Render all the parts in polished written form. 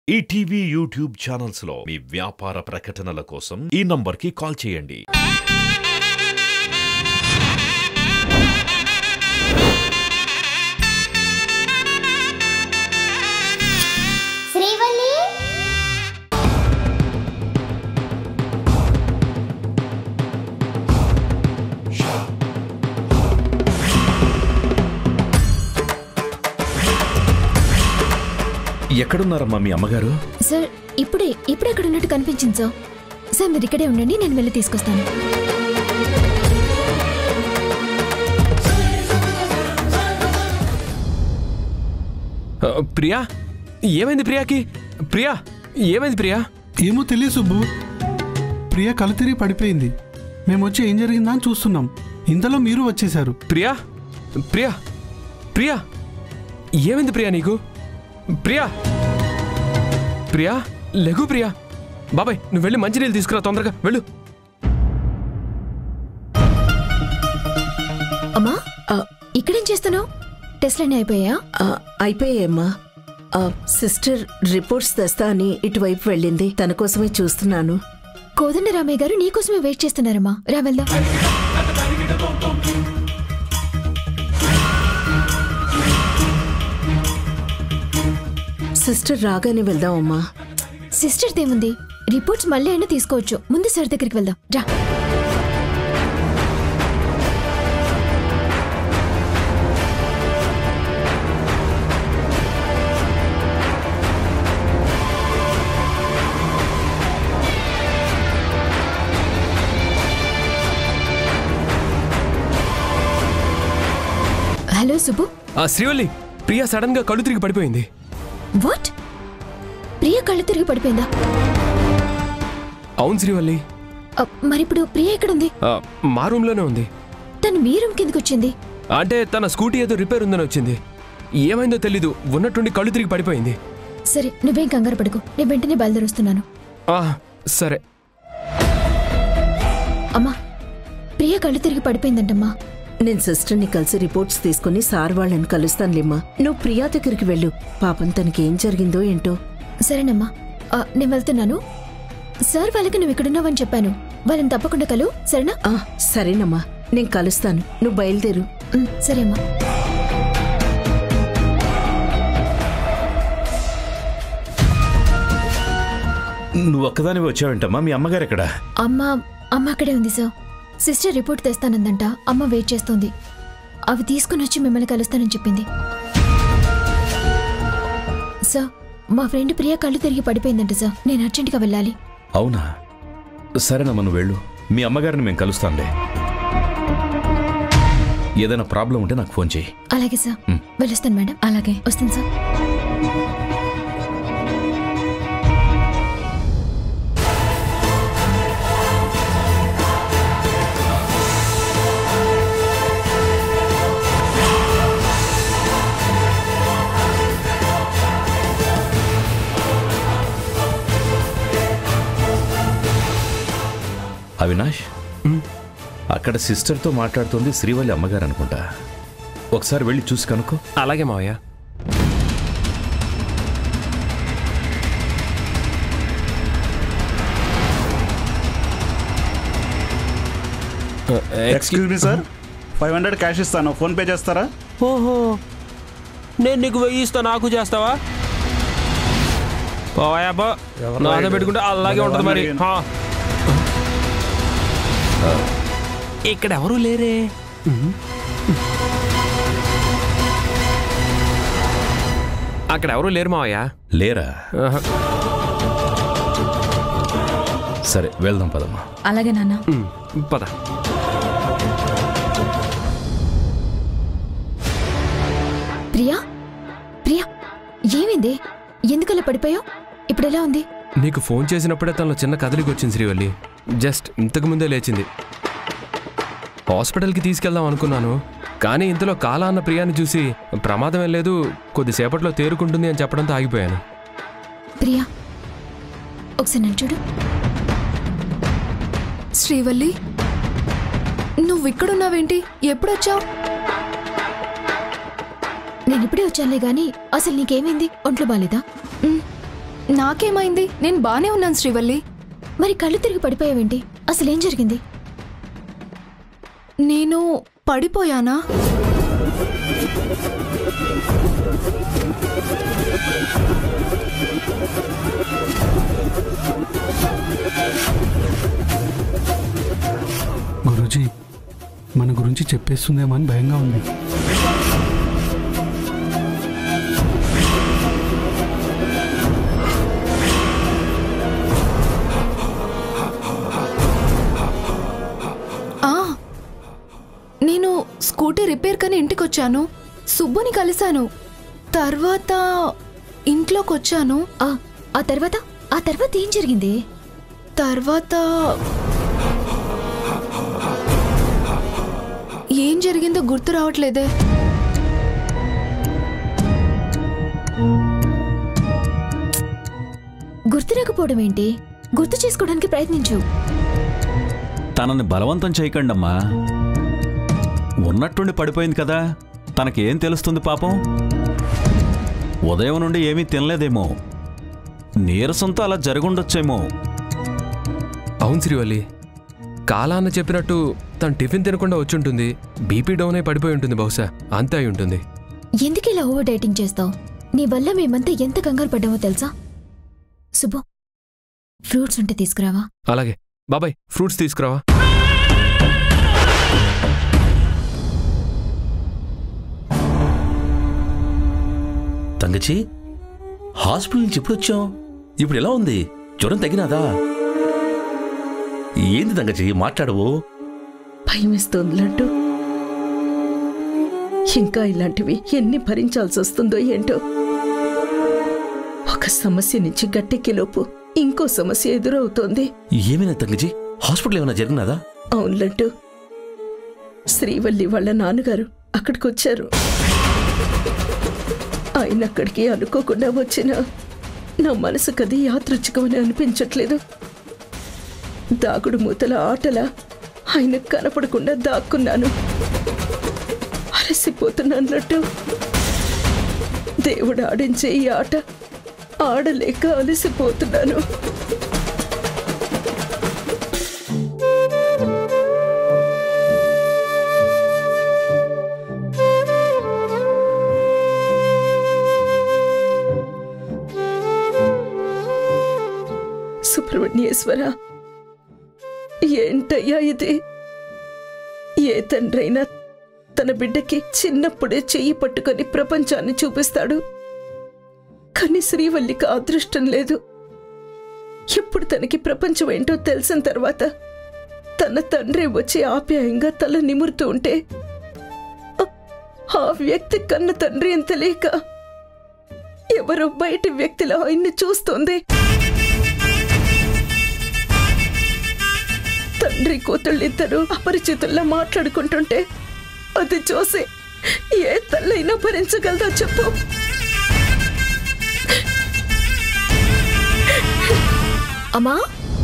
ETV YouTube channels లో మీ వ్యాపార ప్రకటనల కోసం ఈ నంబర్కి కాల్ చేయండి. ఎక్కడున్నారమ్మా మీ అమ్మగారు? సార్ ఇప్పుడే ఎక్కడ ఉన్నట్టు కనిపించింది సార్. సార్ మీరు ఇక్కడే ఉండండి, నేను వెళ్ళి తీసుకొస్తాను. ప్రియా ఏమైంది? ప్రియా ఏమైంది? ప్రియా ఏమో తెలియదు సుబ్బు. ప్రియా కళ్ళు తిరిగి పడిపోయింది. మేము వచ్చి ఏం జరిగిందా అని చూస్తున్నాం. ఇంతలో మీరు వచ్చేశారు. ప్రియా ప్రియా ప్రియా ఏమైంది ప్రియా నీకు? ప్రియా లెగు. ప్రియా బాబాయ్ నువ్వు వెళ్ళి మంచినీళ్ళు తీసుకురా, తొందరగా వెళ్ళు. అమ్మా ఇక్కడేం చేస్తున్నావు? టెస్ట్లన్నీ అయిపోయా? అయిపోయాయమ్మా. సిస్టర్ రిపోర్ట్స్ తెస్తా అని ఇటువైపు వెళ్ళింది. తన కోసమే చూస్తున్నాను. కోదండరామయ్య గారు నీకోసమే వెయిట్ చేస్తున్నారమ్మా. రా వెళ్దాం. సిస్టర్ రాగానే వెళ్దామమ్మా. సిస్టర్ దేముంది, రిపోర్ట్స్ మళ్ళీ అయినా తీసుకోవచ్చు. ముందు సార్ దగ్గరికి వెళ్దాం రా. హలో సుబ్బు. శ్రీవల్లి, ప్రియా సడన్ గా కళ్ళు తిరిగి పడిపోయింది. వాట్? ప్రియ కళ్ళు తిరిగి పడిపోయిందా? అవును శ్రీవల్లి. మరిప్పుడు ప్రియ ఎక్కడుంది? మా రూమ్ లోనే ఉంది. తను మీ రూమ్ కిందకి వచ్చింది అంటే తన స్కూటీ ఏదో రిపేర్ ఉందని వచ్చింది. ఏమైందో తెలీదు, ఉన్నట్టుండి కళ్ళు తిరిగి పడిపోయింది. సరే నువ్వేం కంగారు పడుకో, నేను వెంటనే బయలుదేరుస్తున్నాను. సరే. అమ్మా ప్రియ కళ్ళు తిరిగి పడిపోయిందంటమ్మా. నేను సిస్టర్ని కలిసి రిపోర్ట్స్ తీసుకుని సార్ వాళ్ళని కలుస్తానులేమ్మా. నువ్వు ప్రియా దగ్గరికి వెళ్ళు. పాపం తనకి ఏం జరిగిందో ఏంటో. సరేనమ్మా, నేను వెళ్తున్నాను. సార్ వాళ్ళకి నువ్వు ఇక్కడున్నావని చెప్పాను. వాళ్ళని తప్పకుండా కలు, సరేనా? సరేనమ్మా, నేను కలుస్తాను. నువ్వు బయలుదేరు. సరే అమ్మా. నువ్వు ఒక్కదానివి వచ్చావంటమ్మా? మీ అమ్మగారు ఎక్కడా? అమ్మ అక్కడే ఉంది సార్. Sister report తెస్తానందంట. అమ్మ వెయిట్ చేస్తోంది. అవి తీసుకుని వచ్చి మిమ్మల్ని కలుస్తానని చెప్పింది. సార్ మా ఫ్రెండ్ ప్రియా కళ్ళు తిరిగి పడిపోయిందంట సార్. నేను అర్జెంటుగా వెళ్ళాలి. అవునా? సరేనమ్మా నువ్వు వెళ్ళు. మీ అమ్మగారిని మేము కలుస్తాంలే. ఏదైనా ప్రాబ్లం ఉంటే నాకు ఫోన్ చేయి. అలాగే సార్. వెళ్ళొస్తాను మేడం. అలాగే వస్తాను సార్. అవినాష్, అక్కడ సిస్టర్తో మాట్లాడుతుంది శ్రీవల్లి అమ్మగారు అనుకుంటా. ఒకసారి వెళ్ళి చూసి కనుక్కో. అలాగే మావయ్య. ఎక్స్క్యూజ్ మీ సార్, 500 క్యాష్ ఇస్తాను, ఫోన్ పే చేస్తారా? ఓహో, నేను నీకు 1000 ఇస్తా, నాకు చేస్తావా? పోయాబా, నాతో పెట్టుకుంటే అలాగే ఉంటుంది మరి. ఇక్కడ ఎవరు లేరే. అక్కడ ఎవరు లేరు మావయ్య. లేరా? సరే వెళ్దాం పదమ్మా. అలాగే నాన్న. పద. ప్రియా ప్రియా ఏమైంది? ఎందుకలా పడిపోయావు? ఇప్పుడు ఎలా ఉంది? నీకు ఫోన్ చేసినప్పుడే తనలో చిన్న కదలికి వచ్చింది శ్రీవల్లి. జస్ట్ ఇంతకు ముందే లేచింది. హాస్పిటల్కి తీసుకెళ్దాం అనుకున్నాను, కానీ ఇంతలో కాలా అన్న ప్రియాని చూసి ప్రమాదం ఏం లేదు, కొద్దిసేపట్లో తేరుకుంటుంది అని చెప్పడంతో ఆగిపోయాను. ప్రియా ఒకసారి నన్ను చూడు. శ్రీవల్లి, నువ్వు ఇక్కడున్నావేంటి? ఎప్పుడొచ్చావు? నేను ఇప్పుడే వచ్చానులే గాని అసలు నీకేమైంది? ఒంట్లో బాలేదా? నాకేమైంది? నేను బానే ఉన్నాను శ్రీవల్లి. మరి కళ్ళు తిరిగి పడిపోయావేంటి? అసలేం జరిగింది? నేను పడిపోయానా? గురూజీ, మన గురించి చెప్పేస్తుందేమో అని భయంగా ఉంది. నేను స్కూటీ రిపేర్ కని ఇంటికొచ్చాను. సుబ్బుని కలిశాను. తర్వాత ఇంట్లోకి వచ్చాను. ఆ తర్వాత ఏం జరిగింది? తర్వాత ఏం జరిగిందో గుర్తు రావట్లేదే. గుర్తు రాకపోవడం ఏంటి? గుర్తు చేసుకోవడానికి ప్రయత్నించు. తనని బలవంతం చేయకండమ్మా. ఉన్నట్టుండి పడిపోయింది కదా, తనకేం తెలుస్తుంది పాపం? ఉదయం నుండి ఏమీ తినలేదేమో, నీరసంతో అలా జరుగుండొచ్చేమో. అవును శ్రీవల్లి, కాలాన్న చెప్పినట్టు తను టిఫిన్ తినకుండా వచ్చుంటుంది. బీపీ డౌన్ అయి పడిపోయి ఉంటుంది. బహుశా అంతే అయి ఉంటుంది. ఎందుకు ఇలా ఓవర్ డైటింగ్ చేస్తావు? నీ వల్ల మేమంతా ఎంత కంగారు పడ్డామో తెలుసా? సుబ్బు, ఫ్రూట్స్ ఉంటే తీసుకురావా? అలాగే బాబాయ్, ఫ్రూట్స్ తీసుకురావా? తంగచి, హాస్పిటల్ నుంచి ఎప్పుడు వచ్చావు? ఇప్పుడు ఎలా ఉంది? జ్వరం తగ్గినాదా? ఏంది తంగచి మాట్లాడవు? భయమేస్తోంది లడ్డు. ఇంకా ఇలాంటివి ఎన్ని భరించాల్సి వస్తుందో ఏంటో. ఒక సమస్య నుంచి గట్టెక్కేలోపు ఇంకో సమస్య ఎదురవుతోంది. ఏమైనా తంగచి? హాస్పిటల్ ఏమైనా జరిగినాదా? అవును లడ్డు, శ్రీవల్లి వాళ్ళ నాన్నగారు అక్కడికొచ్చారు. ఆయన అక్కడికి అనుకోకుండా వచ్చిన నా మనసుకది యాదృచ్ఛికమని అనిపించట్లేదు. దాగుడు మూతల ఆటలా ఆయన కనపడకుండా దాక్కున్నాను. అలసిపోతున్నట్టు దేవుడు ఆడించే ఈ ఆట ఆడలేక అలసిపోతున్నాను. సుబ్రహ్మణ్యేశ్వర, ఏంటయ్యా ఇది? ఏ తండ్రైనా తన బిడ్డకి చిన్నప్పుడే చెయ్యి పట్టుకొని ప్రపంచాన్ని చూపిస్తాడు. కానీ శ్రీవల్లికి అదృష్టం లేదు. ఎప్పుడు తనకి ప్రపంచం ఏంటో తెలిసిన తర్వాత తన తండ్రి వచ్చి ఆప్యాయంగా తల నిమురుతూ ఉంటే ఆ వ్యక్తి కన్న తండ్రి అని తెలియక ఎవరో బయట వ్యక్తిలో ఆయన్ని చూస్తోంది. తండ్రి కూతుళ్ళిద్దరూ అపరిచితుల్లా మాట్లాడుకుంటుంటే అది చూసి ఏ తల్లైనా భరించగలదా చెప్పు? అమ్మా,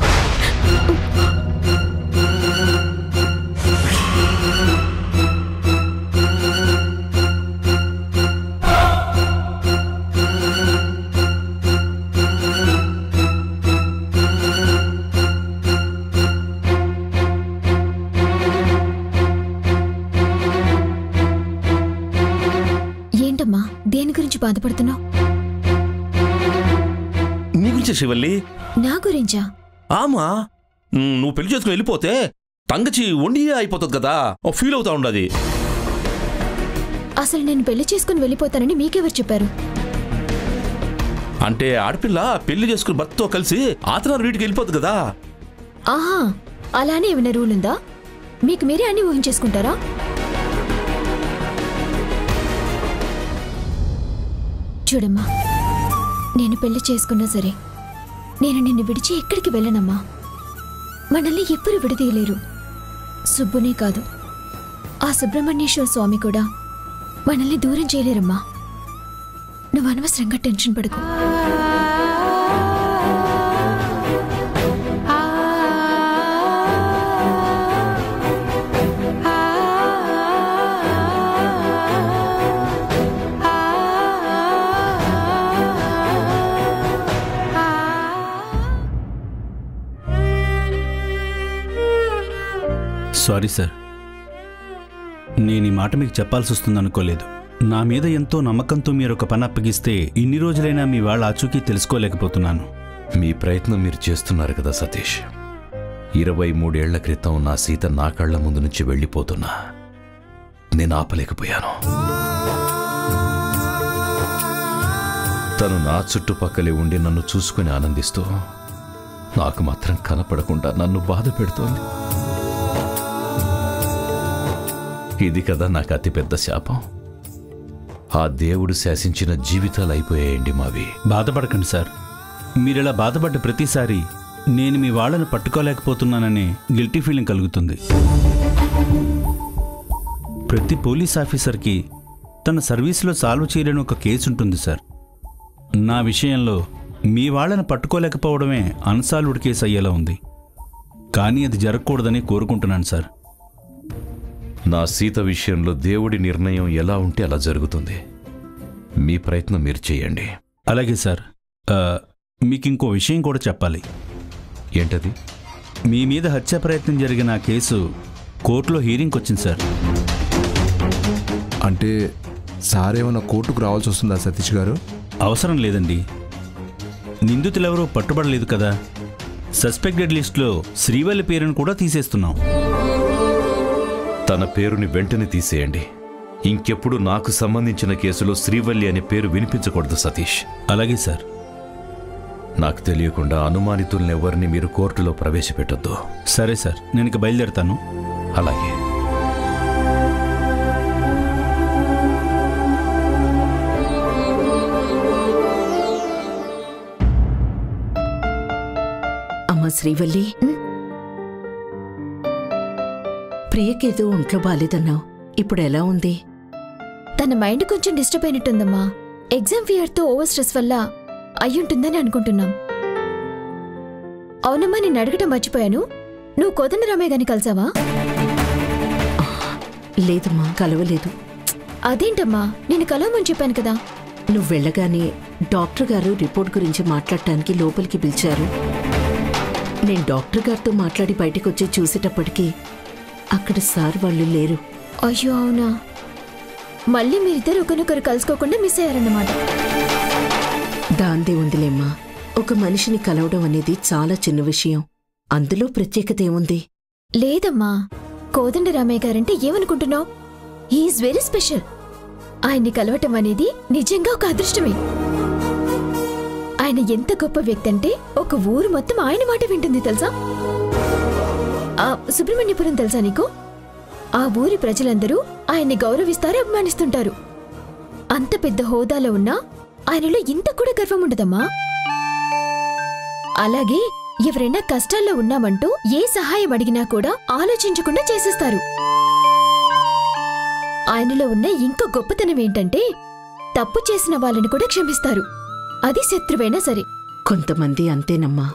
ఏంటమ్మా, దేని గురించి బాధపడుతున్నావు? నీ గురించి శివల్లి. నా గురించా? ఆమా, నువ్వు పెళ్లి చేసుకుని వెళ్ళిపోతే తంగచి వండి అయిపోతుంది కదా, ఫీల్ అవుతా ఉండదు. అసలు నేను పెళ్లి చేసుకుని వెళ్ళిపోతానని మీకెవరు చెప్పారు? అంటే ఆడపిల్ల పెళ్లి చేసుకుని భర్తతో కలిసి ఆతనారు వీటికి వెళ్ళిపోతుంది కదా. ఆహా, అలానే ఏమైనా రూల్ ఉందా? మీకు మీరే అన్ని ఊహించేసుకుంటారా? చూడమ్మా, నేను పెళ్లి చేసుకున్నా సరే నేను నిన్ను విడిచి ఎక్కడికి వెళ్ళనమ్మా. మనల్ని ఎవ్వరు విడదీయలేరు. సుబ్బునే కాదు, ఆ సుబ్రహ్మణ్యేశ్వర స్వామి కూడా మనల్ని దూరం చేయలేరమ్మా. నువ్వు అనవసరంగా టెన్షన్ పడకు. సారీ సార్, నేను ఈ మాట మీకు చెప్పాల్సి వస్తుంది అనుకోలేదు. నా మీద ఎంతో నమ్మకంతో మీరు ఒక పని అప్పగిస్తే ఇన్ని రోజులైనా మీ వాళ్ళ ఆచూకీ తెలుసుకోలేకపోతున్నాను. మీ ప్రయత్నం మీరు చేస్తున్నారు కదా సతీష్. 23 ఏళ్ల క్రితం నా సీత నా కళ్ళ ముందు నుంచి వెళ్ళిపోతున్నా నేను ఆపలేకపోయాను. తను నా చుట్టుపక్కలే ఉండి నన్ను చూసుకుని ఆనందిస్తూ నాకు మాత్రం కనపడకుండా నన్ను బాధ పెడుతోంది. ఇది కదా నాకు అతిపెద్ద శాపం. ఆ దేవుడు శాసించిన జీవితాలు అయిపోయాయండి మావి. బాధపడకండి సార్. మీరిలా బాధపడ్డ ప్రతిసారి నేను మీ వాళ్ళను పట్టుకోలేకపోతున్నాననే గిల్టీ ఫీలింగ్ కలుగుతుంది. ప్రతి పోలీస్ ఆఫీసర్కి తన సర్వీస్లో సాల్వ్ చేయలేని ఒక కేసు ఉంటుంది సార్. నా విషయంలో మీ వాళ్ళను పట్టుకోలేకపోవడమే అన్సాల్వ్డ్ కేసు అయ్యేలా ఉంది. కానీ అది జరగకూడదని కోరుకుంటున్నాను సార్. నా సీత విషయంలో దేవుడి నిర్ణయం ఎలా ఉంటే అలా జరుగుతుంది. మీ ప్రయత్నం మీరు చేయండి. అలాగే సార్. మీకు ఇంకో విషయం కూడా చెప్పాలి. ఏంటది? మీ మీద హత్య ప్రయత్నం జరిగిన ఆ కేసు కోర్టులో హీరింగ్కి వచ్చింది సార్. అంటే సార్ ఏమైనా కోర్టుకు రావాల్సి వస్తుందా సతీష్ గారు? అవసరం లేదండి. నిందితులెవరూ పట్టుబడలేదు కదా. సస్పెక్టెడ్ లిస్టులో శ్రీవల్లి పేరును కూడా తీసేస్తున్నాం. తన పేరుని వెంటనే తీసేయండి. ఇంకెప్పుడు నాకు సంబంధించిన కేసులో శ్రీవల్లి అనే పేరు వినిపించకూడదు సతీష్. అలాగే సార్. నాకు తెలియకుండా అనుమానితులనెవరిని మీరు కోర్టులో ప్రవేశపెట్టొద్దు. సరే సార్, నేను ఇక బయలుదేరుతాను. అలాగే. అమ్మా శ్రీవల్లి, ప్రియకేదో ఒంట్లో బాలేదన్నావు. ఇప్పుడు ఎలా ఉంది? తన మైండ్ కొంచెం డిస్టర్బ్ అయినట్టుందమ్మా. ఎగ్జామ్ ఫియర్తో ఓవర్ స్ట్రెస్ వల్ల అయ్యుంటుందని అనుకుంటున్నాం. అవునమ్మా, నేను అడగటం మర్చిపోయాను. నువ్వు కోదండరామయ్య గారిని కలిసావా? లేదమ్మా, కలవలేదు. అదేంటమ్మా, నేను కలవమని చెప్పాను కదా. నువ్వు వెళ్ళగానే డాక్టర్ గారు రిపోర్ట్ గురించి మాట్లాడటానికి లోపలికి పిలిచారు. నేను డాక్టర్ గారితో మాట్లాడి బయటకు వచ్చి చూసేటప్పటికీ అక్కడ సార్ వాళ్ళు లేరు. అయ్యో అవునా? మళ్ళీ మీరిద్దరు ఒకరినొకరు కలుసుకోకుండా మిస్ అయ్యారన్నమాట. దాందే ఉందిలేమ్మా. ఒక మనిషిని కలవడం అనేది చాలా చిన్న విషయం. అందులో ప్రత్యేకత ఏముంది? లేదమ్మా, కోదండరామయ్య గారంటే ఏమనుకుంటున్నావు? He is very special. ఆయన్ని కలవటం అనేది నిజంగా ఒక అదృష్టమే. ఆయన ఎంత గొప్ప వ్యక్తి అంటే ఒక ఊరు మొత్తం ఆయన మాట వింటుంది తెలుసా? సుబ్రహ్మణ్యపురం తెలుసా నీకు? ఆ ఊరి ప్రజలందరూ ఆయన్ని గౌరవిస్తారు, అభిమానిస్తుంటారు. అంత పెద్ద హోదాలో ఉన్నా ఆయనలో ఇంత కూడా గర్వం ఉండదమ్మా. అలాగే ఎవరైనా కష్టాల్లో ఉన్నామంటూ ఏ సహాయం అడిగినా కూడా ఆలోచించకుండా చేసేస్తారు. ఆయనలో ఉన్న ఇంకో గొప్పతనం ఏంటంటే తప్పు చేసిన వాళ్ళని కూడా క్షమిస్తారు, అది శత్రువైనా సరే. కొంతమంది అంతేనమ్మా.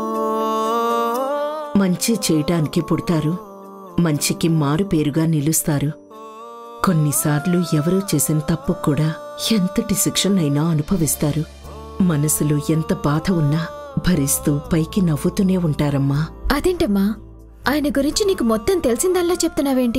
మంచి చేయటానికి పుడతారు, మంచికి మారు పేరుగా నిలుస్తారు. కొన్నిసార్లు ఎవరో చేసిన తప్పు కూడా ఎంతటి శిక్షనైనా అనుభవిస్తారు. మనసులో ఎంత బాధ ఉన్నా భరిస్తూ పైకి నవ్వుతూనే ఉంటారమ్మా. అదేంటమ్మా, ఆయన గురించి నీకు మొత్తం తెలిసిందల్లా చెప్తున్నావేంటి?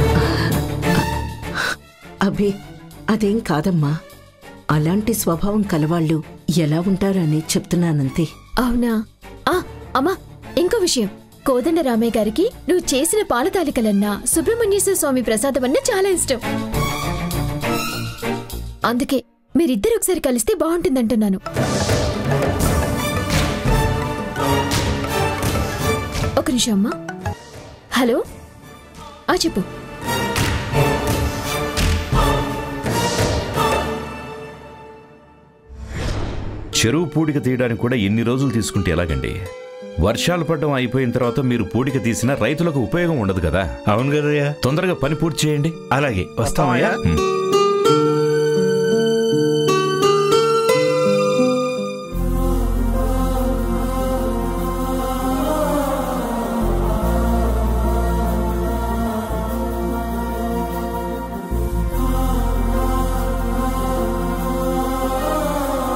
అభి, అదేం కాదమ్మా. అలాంటి స్వభావం కలవాళ్ళు ఎలా ఉంటారని చెప్తున్నానంతే. అవునా? అమ్మా, ఇంకో విషయం. కోదండరామయ్య గారికి నువ్వు చేసిన పాలతాలికలన్నా సుబ్రహ్మణ్యేశ్వర స్వామి ప్రసాదమన్నా చాలా ఇష్టం. అందుకే మీరిద్దరు ఒకసారి కలిస్తే బాగుంటుందంటున్నాను. ఒక నిమిషం అమ్మా. హలో, చెప్పు. చెరువు పూడిక తీయడానికి కూడా ఎన్ని రోజులు తీసుకుంటే ఎలాగండి? వర్షాలు పడడం అయిపోయిన తర్వాత మీరు పూడిక తీసినా రైతులకు ఉపయోగం ఉండదు కదా. అవును కదయ్యా. తొందరగా పని పూర్తి చేయండి. అలాగే, వస్తామయ్యా.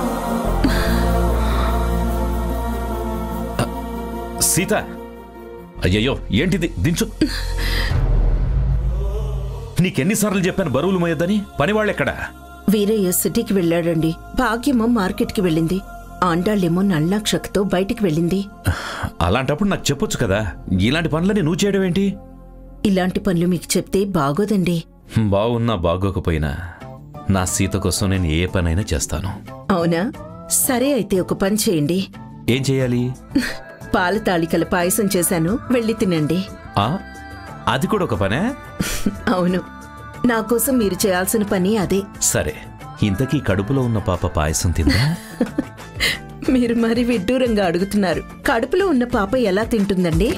సీత, అయ్యయ్యో ఏంటిది దించు. నీకెన్నిసార్లు చెప్పాను బరువులు మోయొద్దని? పనివాళ్ళెక్కడా? వీరయ్య సిటీకి వెళ్ళాడండి. భాగ్యమ్మ మార్కెట్కి వెళ్ళింది. ఆండాళ్ళేమో నల్లాక్షకతో బయటికి వెళ్ళింది. అలాంటప్పుడు నాకు చెప్పొచ్చు కదా. ఇలాంటి పనులని నువ్వు చేయడం ఏంటి? ఇలాంటి పనులు మీకు చెప్తే బాగోదండి. బాగున్నా బాగోకపోయినా నా సీత కోసం నేను ఏ పనైనా చేస్తాను. అవునా? సరే, అయితే ఒక పని చేయండి. ఏం చేయాలి? పాల తాళికల పాయసం చేశాను, వెళ్ళి తినండి. అది కూడా ఒక పనే? అవును, నా కోసం మీరు చేయాల్సిన పని అదే. సరే, ఇంతకీ కడుపులో ఉన్న పాప పాయసం తిందా? మీరు మరి విడ్డూరంగా అడుగుతున్నారు. కడుపులో ఉన్న పాప ఎలా తింటుందండి?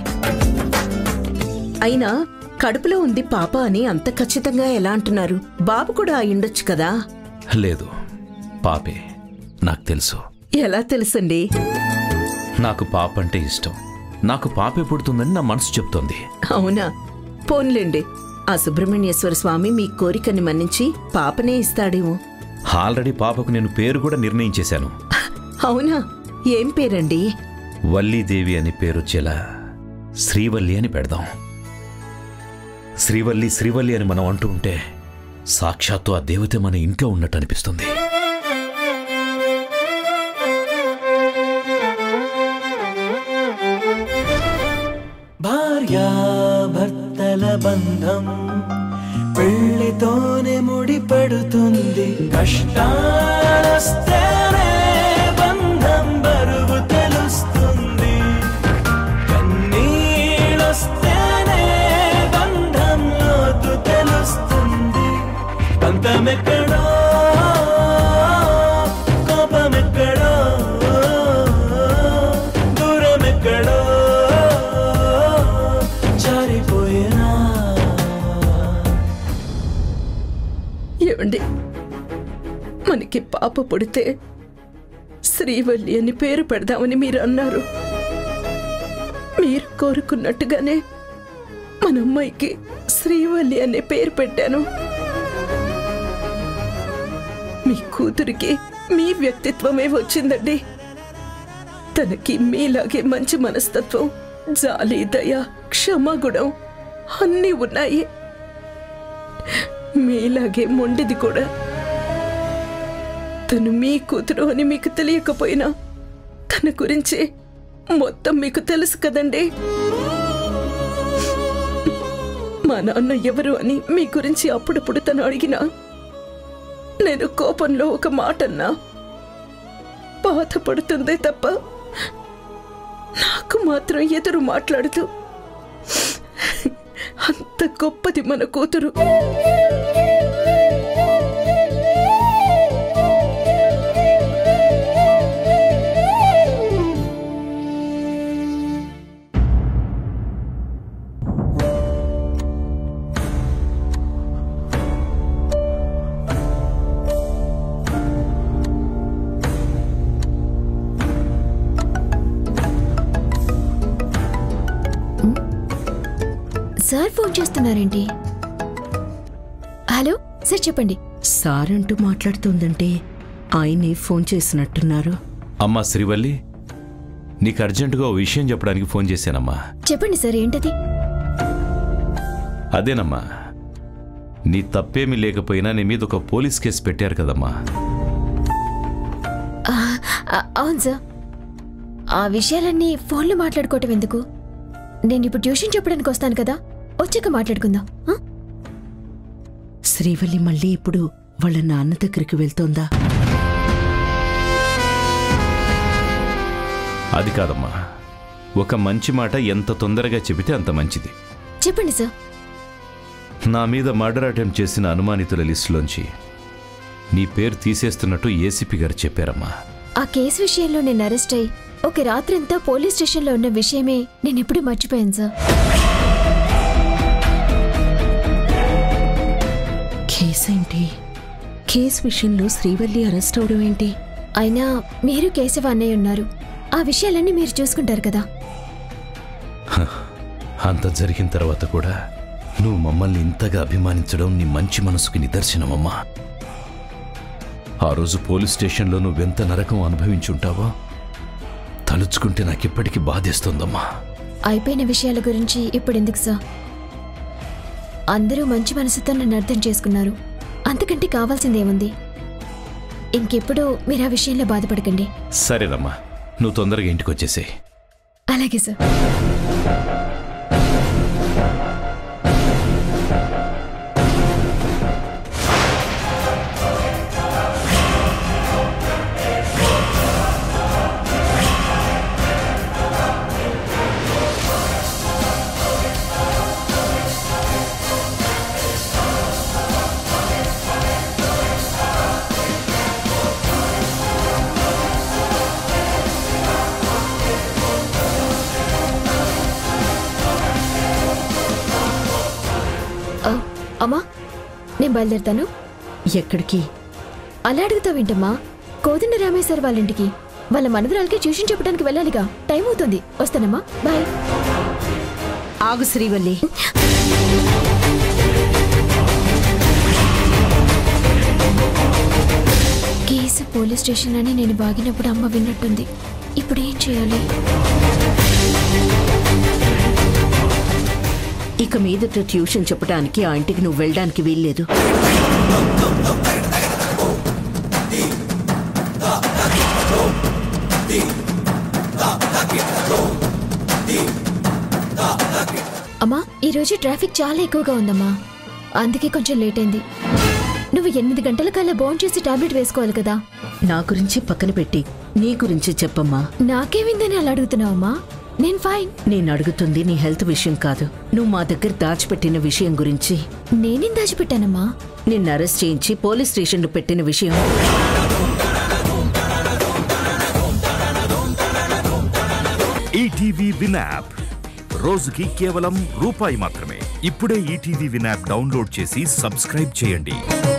అయినా కడుపులో ఉంది పాప అని అంత ఖచ్చితంగా ఎలా అంటున్నారు? బాబు కూడా అయ్యుండొచ్చు కదా. లేదు, పాపే. నాకు తెలుసు. ఎలా తెలుసండి? నాకు పాప అంటే ఇష్టం. నాకు పాపే పుడుతుందని నా మనసు చెప్తోంది. అవునా? పోన్లేండి, ఆ సుబ్రహ్మణ్యేశ్వర స్వామి మీ కోరికని మన్నించి పాపనే ఇస్తాడేమో. ఆల్రెడీ పాపకు నేను పేరు కూడా నిర్ణయించేశాను. అవునా? ఏం పేరండి? వల్లీదేవి అని పేరొచ్చేలా శ్రీవల్లి అని పెడదాం. శ్రీవల్లి శ్రీవల్లి అని మనం అంటూ ఉంటే సాక్షాత్తు ఆ దేవత మన ఇంట్లో ఉన్నట్టు అనిపిస్తుంది. భార్యాభర్తల బంధం పెళ్లితోనే ముడిపడుతుంది. కష్టాలొస్తేనే బంధం బరువు తెలుస్తుంది. కన్నీళ్ళొస్తేనే బంధం లోతు తెలుస్తుంది. బంధమెక్కడో, కోపమెక్కడో, దూరమెక్కడో జారిపోయినా. ఏమండి, మనకి పాప పుడితే శ్రీవల్లి అని పేరు పెడదామని మీరు అన్నారు. మీరు కోరుకున్నట్టుగానే మన అమ్మాయికి శ్రీవల్లి అనే పేరు పెట్టాను. మీ కూతురికి మీ వ్యక్తిత్వమే వచ్చిందండి. తనకి మీలాగే మంచి మనస్తత్వం, జాలి, దయ, క్షమాగుణం అన్నీ ఉన్నాయి. మీలాగే మొండిది కూడా. తను మీ కూతురు అని మీకు తెలియకపోయినా తన గురించి మొత్తం మీకు తెలుసు కదండి. మా నాన్న ఎవరు అని మీ గురించి అప్పుడప్పుడు తను అడిగినా నేను కోపంలో ఒక మాట అన్నా బాధపడుతుందే తప్ప నాకు మాత్రం ఎదురు మాట్లాడుతూ అంత గొప్పది మన కూతురు. సార్ ఫోన్ చేస్తున్నారేంటి? హలో సార్, చెప్పండి. సార్ అంటూ మాట్లాడుతుందంటే ఆయనే ఫోన్ చేసినట్టున్నారు. అమ్మా శ్రీవల్లి, నీకు అర్జెంటుగా ఓ విషయం చెప్పడానికి ఫోన్ చేశానమ్మా. చెప్పండి సార్, ఏంటది? అదేనమ్మా, నీ తప్పేమీ లేకపోయినా నీ మీద ఒక పోలీస్ కేసు పెట్టారు కదమ్మా. అవును సార్. ఆ విషయాలన్నీ ఫోన్లో మాట్లాడుకోవటం ఎందుకు? నేను ఇప్పుడు ట్యూషన్ చెప్పడానికి వస్తాను కదా, వచ్చాక మాట్లాడుకుందాం. శ్రీవల్లి మళ్ళీ ఇప్పుడు వాళ్ళ నాన్న దగ్గరికి వెళ్తోందా? అది కాదమ్మా, ఒక మంచి మాట ఎంత తొందరగా చెబితే అంత మంచిది. చెప్పండి సార్. నా మీద మర్డర్ అటెంప్ట్ చేసిన అనుమానితుల లిస్టులోంచి నీ పేరు తీసేస్తున్నట్టు ఏసీపీ గారు చెప్పారమ్మా. ఆ కేసు విషయంలో నేను అరెస్ట్ అయ్యి ఒక రాత్రంతా పోలీస్ స్టేషన్లో ఉన్న విషయమే నేను ఎప్పుడూ మర్చిపోయాను సార్. కేసేంటి? కేసు విషయంలో శ్రీవల్లి అరెస్ట్ అవడం ఏంటి? అయినా మీరు కేశవ అన్నయ్య ఉన్నారు, ఆ విషయాలన్నీ మీరు చూసుకుంటారు కదా. అంత జరిగిన తర్వాత కూడా నువ్వు మమ్మల్ని ఇంతగా అభిమానించడం నీ మంచి మనసుకి నిదర్శనమమ్మా. ఆ రోజు పోలీస్ స్టేషన్లో నువ్వెంత నరకం అనుభవించుంటావో తలుచుకుంటే నాకిప్పటికీ బాధేస్తోందమ్మా. అయిపోయిన విషయాల గురించి ఇప్పుడు ఎందుకు సార్? అందరూ మంచి మనసుతో నన్ను అర్థం చేసుకున్నారు. అంతకంటే కావాల్సిందేముంది? ఇంకెప్పుడు మీరు ఆ విషయంలో బాధపడకండి. సరేనమ్మా, నువ్వు తొందరగా ఇంటికి వచ్చేసేయ్. అలాగే సార్. అమ్మా, నేను బయలుదేరుతాను. ఎక్కడికి? అలా అడుగుతావేంటమ్మా? కోదండ రామేశ్వర్ వాళ్ళ ఇంటికి. వాళ్ళ మనవరాలకి ట్యూషన్ చెప్పడానికి వెళ్ళాలిగా, టైం అవుతుంది. వస్తానమ్మా, బాయ్. ఆగు శ్రీవల్లి. కేసు పోలీస్ స్టేషన్ అని నేను బాగినప్పుడు అమ్మ విన్నట్టుంది. ఇప్పుడు ఏం చేయాలి? ఇక మీదట ట్యూషన్ చెప్పడానికి ఆ ఇంటికి నువ్వు వెళ్ళడానికి వీల్లేదు. అమ్మా, ఈరోజు ట్రాఫిక్ చాలా ఎక్కువగా ఉందమ్మా, అందుకే కొంచెం లేట్ అయింది. నువ్వు 8 గంటల కల్లా బౌన్ చేసి టాబ్లెట్ వేసుకోవాలి కదా. నా గురించి పక్కన పెట్టి నీ గురించి చెప్పమ్మా. నాకేమిందని అలా అడుగుతున్నావమ్మా? నేను ఫైన్. నేను అడుగుతుంది నీ హెల్త్ విషయం కాదు, నువ్వు మా దగ్గర దాచిపెట్టిన విషయం గురించి. నేనేం దాచిపెట్టానమ్మా? నిన్ను అరెస్ట్ చేయించి పోలీస్ స్టేషన్లో పెట్టిన విషయం. ఈటీవీ విన్ యాప్ రోజుకి కేవలం రూపాయి మాత్రమే. ఇప్పుడే ఈటీవీ విన్ యాప్ డౌన్లోడ్ చేసి సబ్స్క్రైబ్ చేయండి.